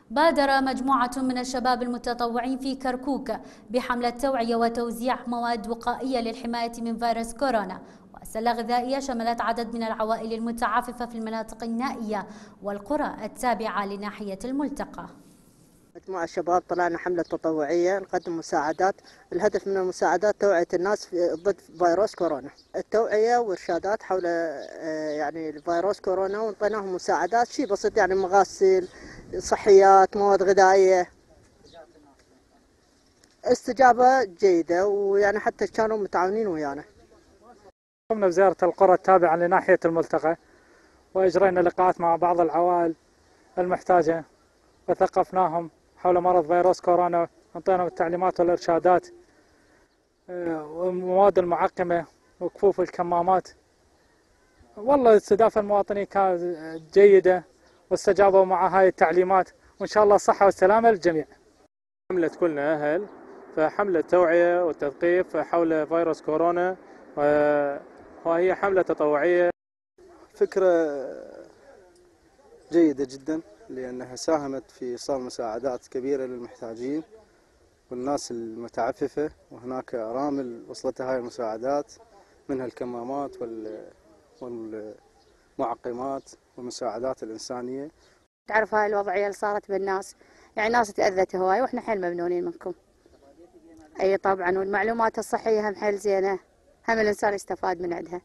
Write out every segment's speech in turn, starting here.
بادر مجموعة من الشباب المتطوعين في كركوك بحملة توعية وتوزيع مواد وقائية للحماية من فيروس كورونا وسلة غذائية شملت عدد من العوائل المتعففة في المناطق النائية والقرى التابعة لناحية الملتقى. مجموعة شباب طلعنا حملة تطوعية نقدم مساعدات. الهدف من المساعدات توعية الناس ضد فيروس كورونا، التوعية وإرشادات حول يعني فيروس كورونا، وانطيناهم مساعدات شيء بسيط يعني مغاسل، صحيات، مواد غذائية. استجابة جيدة ويعني حتى كانوا متعاونين ويانا. قمنا بزيارة القرى التابعة لناحية الملتقى وأجرينا لقاءات مع بعض العوائل المحتاجة وثقفناهم حول مرض فيروس كورونا، انطيناهم التعليمات والإرشادات والمواد المعقمة وكفوف الكمامات. والله استضافة المواطنين كانت جيدة واستجابوا مع هاي التعليمات، وإن شاء الله الصحة والسلامة للجميع. حملة كلنا أهل، فحملة توعية وتثقيف حول فيروس كورونا، وهي حملة تطوعية. فكرة جيدة جدا لأنها ساهمت في إيصال مساعدات كبيرة للمحتاجين والناس المتعففة، وهناك أرامل وصلتها هاي المساعدات منها الكمامات والمعقمات والمساعدات الإنسانية. تعرف هاي الوضعية اللي صارت بالناس، يعني ناس تأذت هواي واحنا حيل ممنونين منكم. اي طبعا، والمعلومات الصحية هم حيل زينة، هم الإنسان يستفاد من عندها.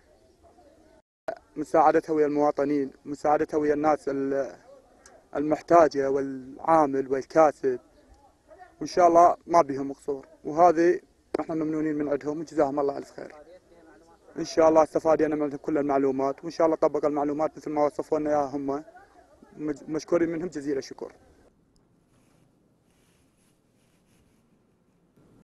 مساعدتها ويا المواطنين، مساعدتها ويا الناس المحتاجة والعامل والكاسب، وإن شاء الله ما بيهم قصور، وهذه احنا ممنونين من عندهم وجزاهم الله ألف خير. إن شاء الله استفادنا من كل المعلومات، وإن شاء الله طبق المعلومات مثل ما وصفوا لنا إياها هم، مشكورين منهم جزيل الشكر.